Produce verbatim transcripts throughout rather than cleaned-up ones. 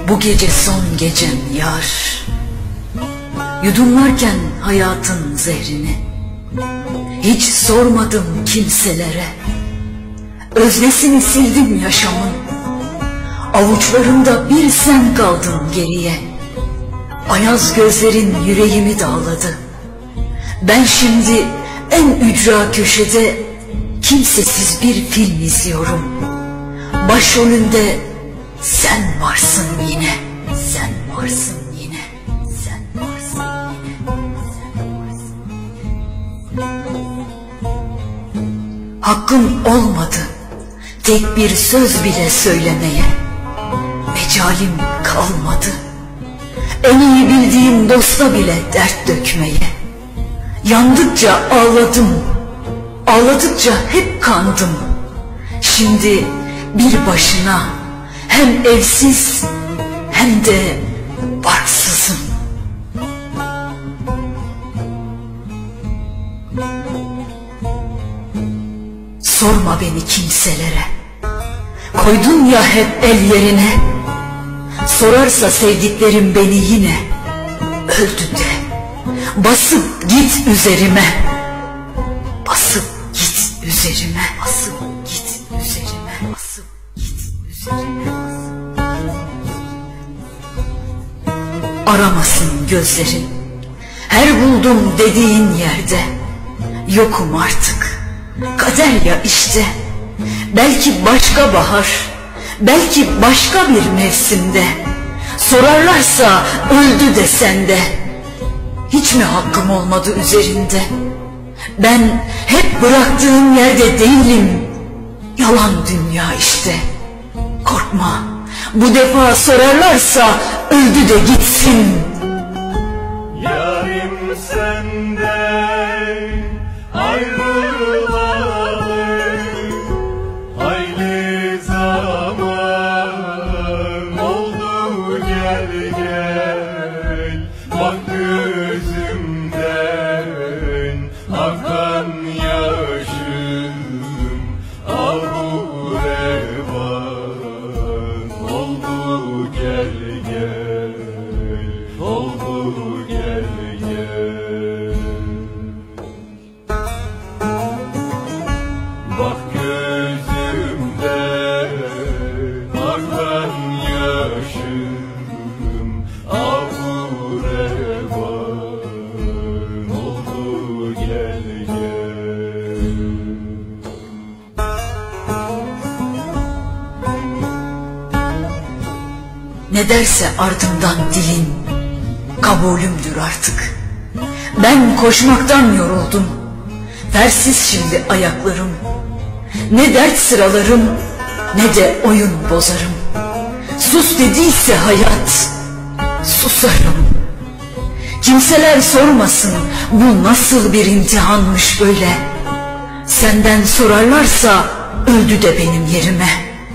Bu gece son gecem yar. Yudumlarken hayatın zehrini hiç sormadım kimselere. Öznesini sildim yaşamın, avuçlarımda bir sen kaldın geriye. Ayaz gözlerin yüreğimi dağladı. Ben şimdi en ücra köşede kimsesiz bir film izliyorum. Başrolünde sen varsın yine, sen varsın yine, sen varsın yine, sen varsın yine. Hakkım olmadı tek bir söz bile söylemeye, mecalim kalmadı en iyi bildiğim dosta bile dert dökmeye. Yandıkça ağladım, ağladıkça hep kandım. Şimdi bir başına hem evsiz hem de barksızım. Sorma beni kimselere, koydun ya hep el yerine. Sorarsa sevdiklerim beni yine, öldü de basıp git üzerime. Basıp git üzerime, basıp git üzerime, basıp git üzerime. Aramasın gözlerin her buldum dediğin yerde. Yokum artık, kader ya işte. Belki başka bahar, belki başka bir mevsimde. Sorarlarsa öldü de sende. Hiç mi hakkım olmadı üzerinde? Ben hep bıraktığım yerde değilim. Yalan dünya işte. Korkma, bu defa sorarlarsa öldü de gitsin. Yarim senden ayrılalı hayli zaman oldu, gel gel bak gözümden akan yaşım ahu revan oldu, gel gel oldu, gel gel bak gözümden akan yaşım ahu revan oldu, gel gel. Ne derse ardımdan dilin kabulümdür artık. Ben koşmaktan yoruldum, fersiz şimdi ayaklarım. Ne dert sıralarım ne de oyun bozarım. Sus dediyse hayat, susarım. Kimseler sormasın bu nasıl bir imtihanmış böyle. Senden sorarlarsa öldü de benim yerime.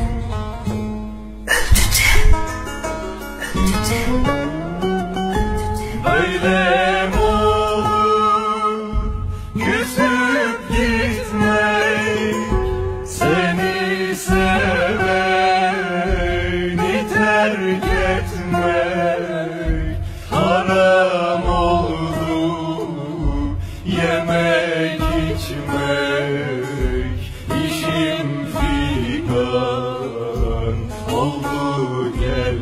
Öldü de, öldü de, öldü de. Öyle mi olur küsüp gitmek, seni seveni terk etmek? Haram oldu yemek içmek, işim figan oldu, gel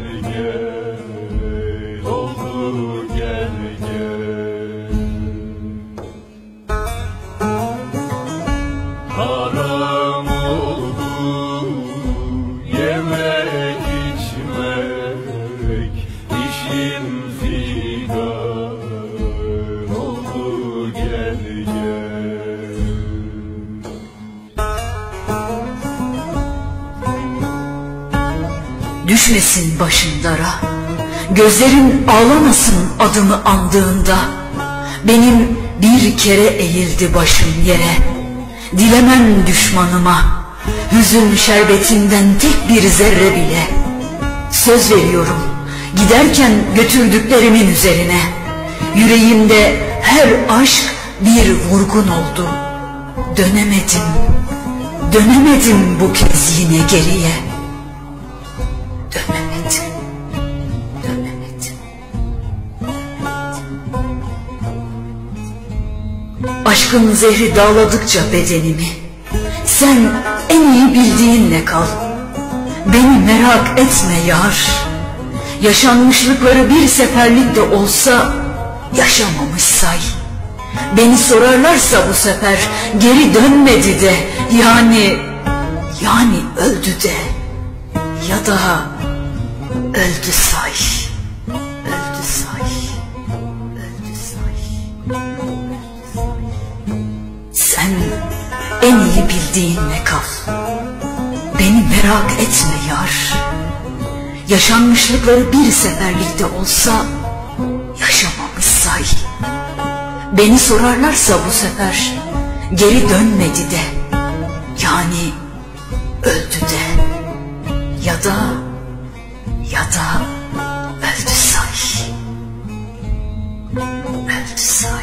gel oldu, gel gel. Haram oldu yemek içmek, işim figan oldu, gel gel. Düşmesin başın dara, gözlerin ağlamasın adımı andığında. Benim bir kere eğildi başım yere, dilemem düşmanıma hüzün şerbetinden tek bir zerre bile. Söz veriyorum giderken götürdüklerimin üzerine. Yüreğimde her aşk bir vurgun oldu. Dönemedim, dönemedim bu kez yine geriye. Dönemedim, Aşkın zehri dağladıkça bedenimi, sen en iyi bildiğinle kal. Beni merak etme yar. Yaşanmışlıkları bir seferlik de olsa yaşamamış say. Beni sorarlarsa bu sefer geri dönmedi de, yani yani öldü de, ya da öldü say. Öldü say. Öldü say. Sen en iyi bildiğinle kal. Beni merak etme yar. Yaşanmışlıkları bir seferlik de olsa yaşamamış say. Beni sorarlarsa bu sefer geri dönmedi de, yani öldü de, ya da ya da öldü say. Öldü say.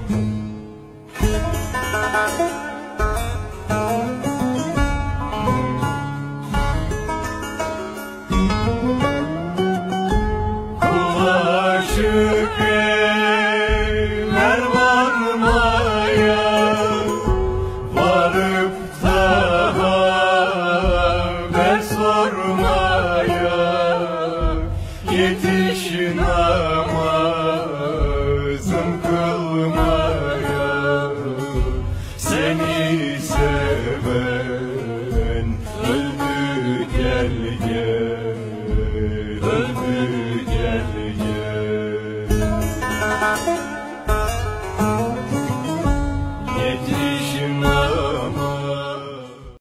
Aşık eller varmaya, varıp daha haber sormaya, yetiş namazım kılmaya, seni sever